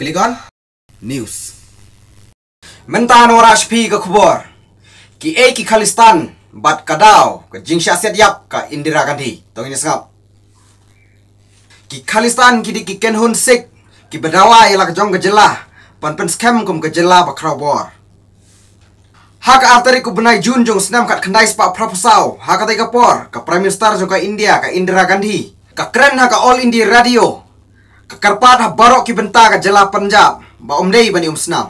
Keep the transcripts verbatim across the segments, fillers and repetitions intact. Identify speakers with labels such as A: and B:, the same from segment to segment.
A: Klik on News. Mentah norash pi ke khubor. Ki e ki Khalistan bat kadau ke jingsha set yap ka Indira Gandhi. Tong ini sengap. Ki Khalistan ki di ki ken hun sik ki bedawa ya ke jong ke jelah pan pen scam kum ke jelah ba crowbor. Hak arteri ku benai jun jong senam kat kendai spa proposal hak atai kapor ka Prime Minister jong ka India ka Indira Gandhi ka keren hak All India Radio ka karpat ha barok ki benta ka jelah Punjab ba umdei bani um senam.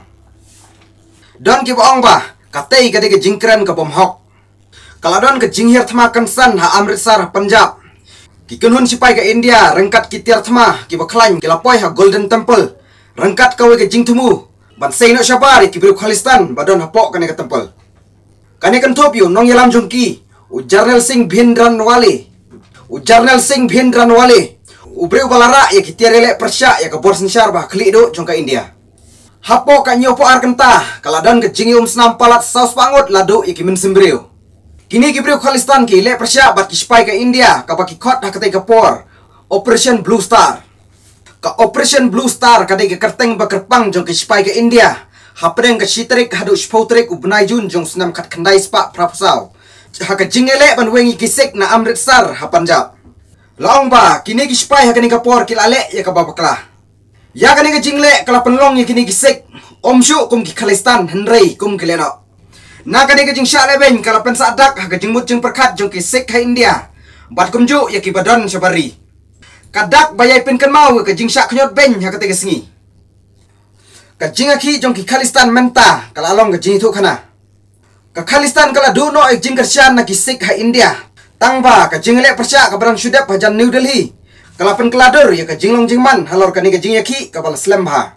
A: Don ki baong ba katei gade ke jingkren ka bom hok. Kalau don ke jinghir thma kansan ha Amritsar Punjab. Ki kunhun sipai ke India rengkat ki tiar thma ki baklain ki lapoi ha Golden Temple. Rengkat kawe ke jingtumu ban sei no syabari ki biru Khalistan badon ha pok kane ke temple. Kane kan topiu nong yelam jongki u Jarnal Singh Bhindranwale. U Jarnal Singh Bhindranwale. U breu balara ya ki tiar ele persya ya ke borsensyar ba khli do jong ka India. Hapo ka nyopo ar kentah kaladon ke jingium senam palat saus pangut lado ya ki min sembreu. Kini ki breu Khalistan ki le persya bat ki spy ke India ka ba ki khot ha katai ke por Operation Blue Star. Ka Operation Blue Star kadai ke kerteng ba kerpang jong ke spy ke India. Hapdeng ke sitrik hadu spotrik u benai jun jong senam kat kendai spa prapusau. Ha ka jingele ban wengi kisik na Amritsar ha Punjab. Laong ba kini ki spy ha kani ke por ki lale ya ka babaklah. Ya kani ke jingle kala penlong ya kini kisik omsyu kum ki Khalistan henrei kum ki leno. Na kani ke jing sya leben kala pen sadak ha ke jingmut jing perkat jong kisik ha India. Bat kumju ya ki badon syabari. Kadak bayai pin kan mau ke jing syak knyot ben ha kate ke singi. Ka jing akhi jong ki Khalistan menta kala along ke jing thu khana. Ka Khalistan kala du no ek jing kersyan na ki Sikh ha India. Tangba ka jing le persya ka barang syudap ha jan New Delhi. Kala pen keladur ya ke jing long jing man halor kani ke jing akhi ka bal slam ha.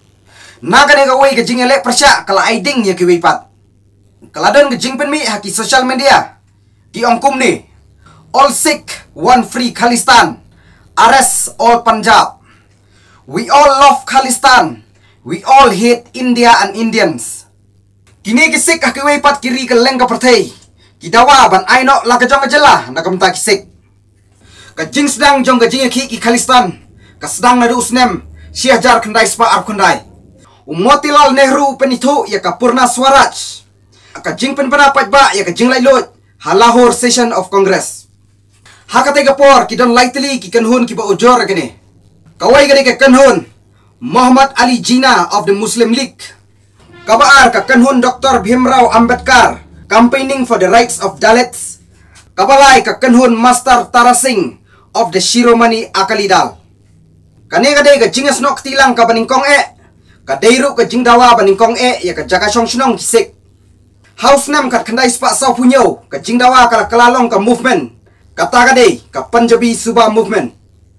A: Na kani ka wei ke jing le persya kala aiding ya ki wei pat. Kaladon ke jing pen mi ha ki social media. Ki ongkum ni. All Sikh one free Khalistan. Arrest all Punjab. We all love Khalistan. We all hate India and Indians. Kini kisik akiway pat kiri ke leng ka pertay. Kidawa ban aino la ka jong jela na kamta kisik. Ka jing sedang jong ka jing ki ki Khalistan. Ka sedang nadu usnem Syahjar kendai spa ar kendai. Motilal Nehru penithu ya ka Purna Swaraj. Ka jing pen pendapat ba ya ka jing lai lot ha Lahore Session of Congress. Hakate kapor kidon lightly ki kanhun ki ba ujor gani. Kawai gani ke kanhun Muhammad Ali Jinnah of the Muslim League. Kabaar ka kanhun Doctor Bhimrao Ambedkar campaigning for the rights of Dalits. Kabalai ka kanhun Master Tara Singh of the Shiromani Akali Dal. Kane kade ka jingas nok tilang ka baningkong e. Kadeiru ka jingdawa baningkong e ya ka jaka song snong kisik. House nam kat kandai spa saw punyo ka jingdawa kala kalalong ka movement. Kata kadai ka Punjabi Subha Movement.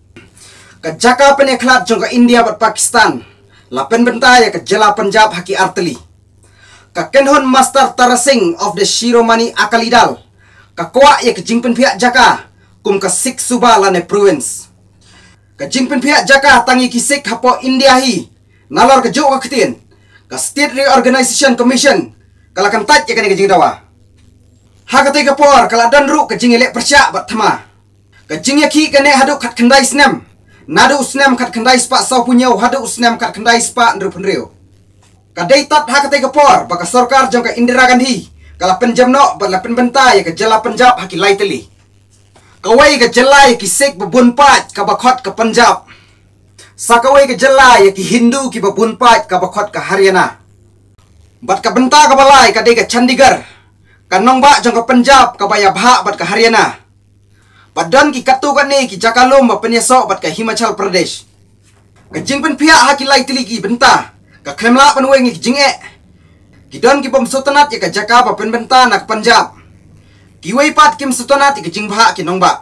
A: Ka jaka peneklat jong ka India bat Pakistan. Lapen benta ya ka jela Punjab haki arteli. Ka kenhon Master Tara Singh of the Shiromani Akali Dal. Ka kwa ya ka jingpen pihak jaka kum ka Sikh Subha lane province. Ka jingpen pihak jaka tangi ki Sikh hapo India hi. Nalor ka jo ka ketin. Ka State Reorganization Commission kala kan tat ya kani ka jingdawa. Hakate kapor kala danru ke jing elek persya bat thama. Ke jing yakhi kane hadu khat khandai snam. Nadu snam khat khandai spa saw punyau hadu snam khat khandai spa ndru phenreu. Ka dei tat hakate kapor baka sarkar jong ka Indira Gandhi kala penjam no bat la pen benta ya ke jela Punjab haki lai teli. Kawai ke jela ya ki Sikh babun pat ka bakhot ka Punjab. Sakawai ke jela ya ki Hindu ki babun pat ka bakhot ka Haryana. Bat ka benta ka balai ka dei ka Chandigarh. Kanong ba jong ka Punjab ka baya bha bat ka Haryana. Padan ki katu kan ni ki Jakalom ba penyeso bat ka Himachal Pradesh. Ka jing pen pihak ha ki lai tili ki benta. Ka Kremla pan weng ki jing e. Ki don ki pom sultanat ya ka Jaka ba pen benta nak Punjab. Ki wei pat kim sultanat ki jing bha ki nong ba.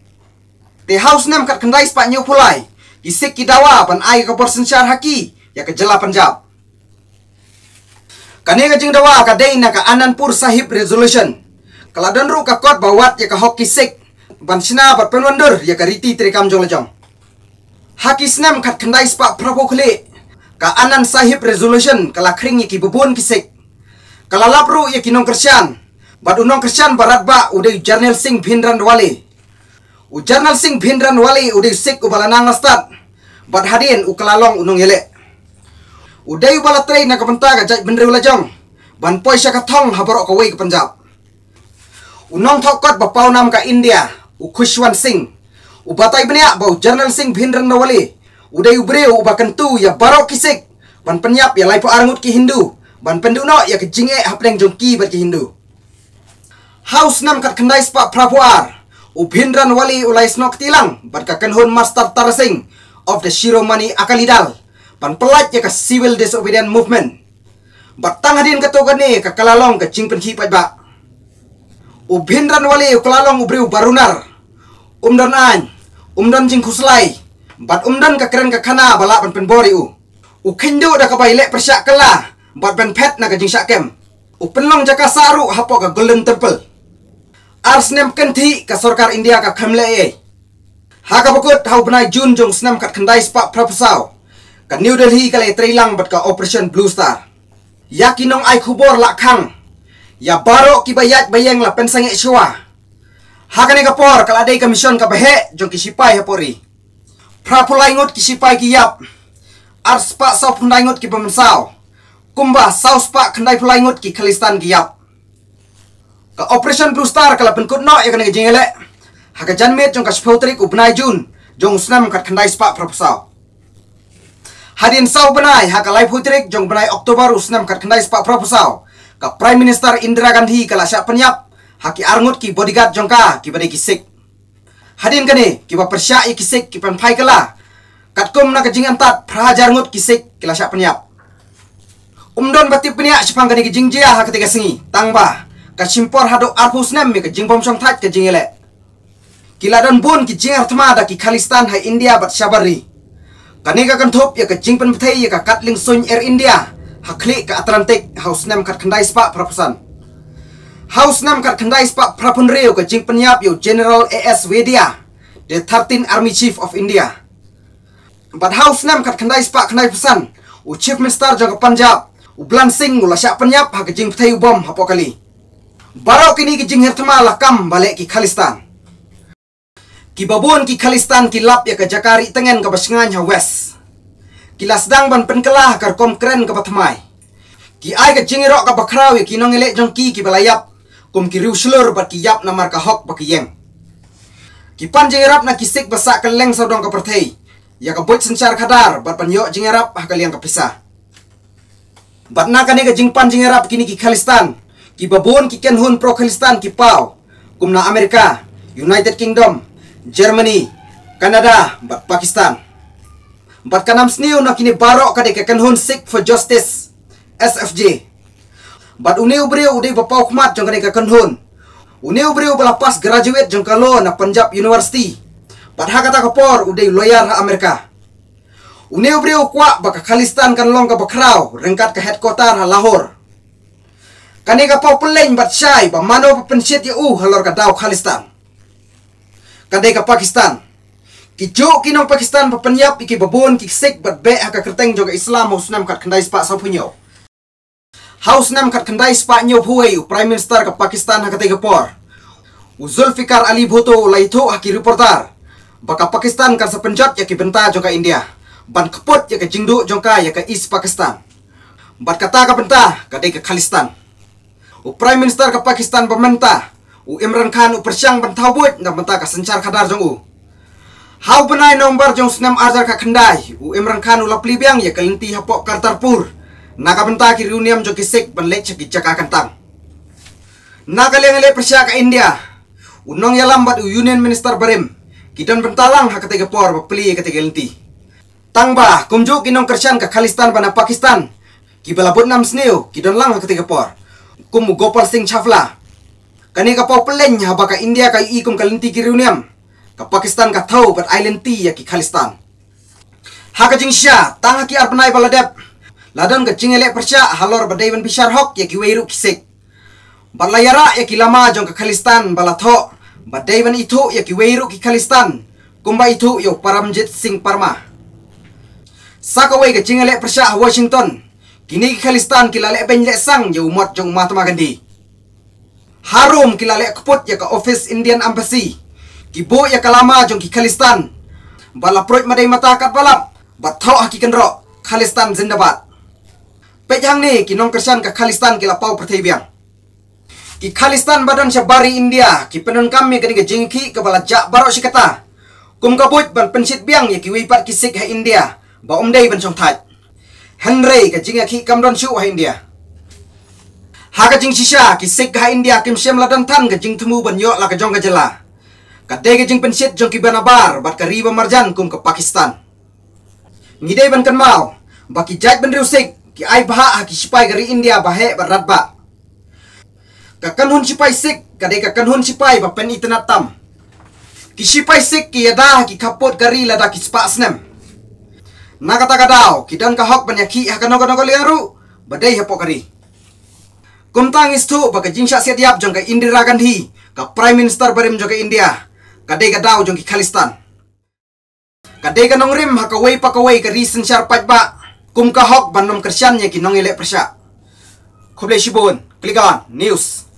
A: Te house nam kat kendai spa nyu pulai. Ki Sikh ki dawa pan ai ka porsensyar haki ya ka jela Punjab. Kani ka jing dawa ka dei na ka Anandpur Sahib Resolution. Kala danru ka kot bawat ya ka hoki Sikh. Ban sina bat penwandur ya ka riti trikam jong lejong. Haki snam kat kendai spa prapo khle. Ka Anand Sahib Resolution kala kring ya ki bubun ki Sikh. Kala lapru ya ki nong kersyan. Bat unong kersyan barat ba udai Jarnal Singh Bhindranwale. U Jarnal Singh Bhindranwale udai Sikh u balanang astat. Bat hadin u kalalong unong yele. Udai bala train na kabanta ka jai benrew lajong. Ban poisya ka thong haborok ka way ka Punjab. Unong thokot ba pau nam ka India, u Khushwant Singh. U batai benya bau General Singh Bhindran Nawali. Udai ubreu u bakantu ya barok kisik. Ban penyap ya laipo arangut ki Hindu. Ban penduno ya ke jinge hapleng jongki bat ki Hindu. House nam kat kendai spa prapuar. U Bhindran Nawali ulai snok tilang. Bat ka kenhun Master Tara Singh of the Shiromani Akalidal. Ban pelat ya ke Civil Disobedience Movement. Batang hadin katogan ni ka kalalong ka jing penhi ba. U Bhindran Nawali u kalalong u breu barunar. Umdan an, umdan jing khuslai. Bat umdan ka keren ka khana bala ban penbori u. U khindu da ka bailek persyak kala. Bat ban pet na ka jing syakem. U penlong jaka saru hapo ka Golden Temple. Ars nem kenti ka Sarkar India ka khamle e. Haka bakut hau benai Jun jong snam kat kendai spak prapusau. Ka New Delhi kale trilang bat ka Operation Blue Star. Ya kinong ai khubor lakhang. Ya baro ki bayat bayeng la pensange shua. Hakane kapor kala dei commission ka bahe jong ki sipai hapori. Prapulai ngot ki sipai ki yap. Ars pa sau pundai ngot ki pemensau. Kumba sau spa kendai pulai ngot ki Khalistan ki yap. Ka Operation Blue Star kala penkut no ya kane jingele. Haka janmet jong ka spotrik u benai Jun jong snam kat kendai spa prapusau. Hadin sau benai haka lai putrik jong benai Oktober usnam kat kendai spak propusau ka Prime Minister Indira Gandhi kala syak penyap haki arngut ki bodyguard jong ka ki badai kisik. Hadin kane ki ba persyak i kisik ki penpai kala kat kum na kejingan tat prahajar ngut kisik kila syak penyap. Umdon bati penyak sipang kane ki jingjia haka tiga sengi tangba ka simpor hadok arpus nem mi ka jingbom song tat ka jingele. Kila dan bun ki jingar tmada ki Khalistan hai India bat syabari. Kanega kan thop ya ka jingpen pethai ya ka katling sun Air India hakli ka Atlantic house nam kat kendai spak prapusan. House nam kat kendai spak prapun reu ka jingpen yap yo General A S Vedia, the thirteenth Army Chief of India. But house nam kat kendai spak kendai pesan u Chief Minister jang ka Punjab u Blan Singh ula syak penyap ha ka jing pethai bom hapo kali. Baro kini ki jing hertma lakam balik ki Khalistan. Ki babon ki Khalistan ki lap ya ka Jakari tengen ka basengan ha west. Ki lasdang ban penkelah kar kom kren ka patmai. Ki ai ka jingiro ka bakrau ya ki nongele jongki ki balayap kum ki riuslur bat ki yap namar ka hok ba ki yeng. Ki pan jingirap na kisik basak ka leng saudong ka perthei. Ya ka boit sencar khadar bat pan yo jingirap ha ka liang ka pisah. Bat na kane ka jingpan jingirap kini ki Khalistan. Ki babon ki kenhun pro Khalistan ki pau. Kum na Amerika, United Kingdom, Germany, Canada, bat Pakistan. Bat kanam sniu na kini barok kade ke kanhun Sikh for Justice S F J. Bat uniu breu udai bapau khmat jong kade ke kanhun. Uniu breu balapas graduate jong kalo na Punjab University. Bat hakata kapor udai lawyer ha Amerika. Uniu breu kwa baka Khalistan kan long ka bakrau rengkat ke headquarter ha Lahore. Kani ka pau peleng bat syai ba mano pensiet ya u halor ka dau Khalistan. Kadai ka Pakistan. Ki jo kinong Pakistan pa penyap iki babon ki sik bat be haka kerteng joga Islam haus nam kat kendai spa sa punyo. Haus nam kat kendai spa nyo huai u Prime Minister ka Pakistan haka tega por. U Zulfikar Ali Bhutto laito haki reporter. Baka Pakistan kan sa Punjab ya ki benta joga India. Ban keput ya ka jingdu jongka ya ka East Pakistan. Bat kata ka benta kadai ka Khalistan. U Prime Minister ka Pakistan bementa u Imran Khan u persyang bentau buat na benta ka sencar khadar jong u. Hau benai nomor jong senam arjar ka kendai u Imran Khan u lapli biang ya kalinti hapok Kartarpur. Naka benta ki reuniam jong kisik ban lek cek jaka kantang. Naka leng le persyak ka India. U nong ya lambat u Union Minister Barim. Kidan bentalang ha katega por bapli ka tegelinti. Tangba kumju kinong kersyan ka Khalistan bana Pakistan. Ki balabut nam sneu kidan lang ha katega por. Kum Gopal Singh Chawla. Kani ka pau peleng ha baka India ka i kum kalinti ki reuniam. Ka Pakistan ka thau bat island ti ya ki Khalistan. Ha ka jingsya tang ha ki arpanai baladep. Ladan ka jingele persya halor badaiban bishar hok ya ki weiru kisik. Balayara ya ki lama jong ka Khalistan balatho. Badaiban itu ya ki weiru ki Khalistan. Kumba itu yo Paramjit Singh Parma. Sakawai ka jingele persya Washington. Kini ki Khalistan kilale ben le sang yo mot jong Mahatma Gandhi. Harum kilale keput ya ka Office Indian Embassy. Kibo ya kalama jong ki Khalistan. Bala proyek madai mata kat balap. Bat thau hakikan ro Khalistan zindabad. Pejang ni ki nong kersan ka Khalistan ki lapau pertebiang. Ki Khalistan badan syabari India ki penon kami kani ke jingki ke bala jak barok si kata. Kum kabut ban pensit biang ya ki wipat ki sik ha India. Ba umdai ban song thaj. Henry ke jinga ki kamdon syu ha India. Ha ka jing shisha ki sik ha India kim syam ladan tan ke jing temu ban yok la ke jong ke jela. Kate ke jing pensit jong ki banabar bat ka riba marjan kum ke Pakistan. Ngidai ban kan mau baki jaj ban riusik ki ai baha ha ki sipai gari India bahe barat ba. Kakan hun sipai sik kade kakan hun sipai ba pen itna tam. Ki sipai sik ki yada ki kapot gari lada ki spa snem. Na kata kadau ki dan ka hok ban yaki ha kano kano liaru badai ha pokari. Kum tangis tu baka jingsha siat yap jong ka Indira Gandhi ka Prime Minister barim jong ka India. Kade kadau jong ki Khalistan. Kade ka nong rim ha kawai pa kawai ka reason syarpat ba. Kum ka hok ban nom kersian nya ki nong elek persya. Kublai shibun, Klikan News.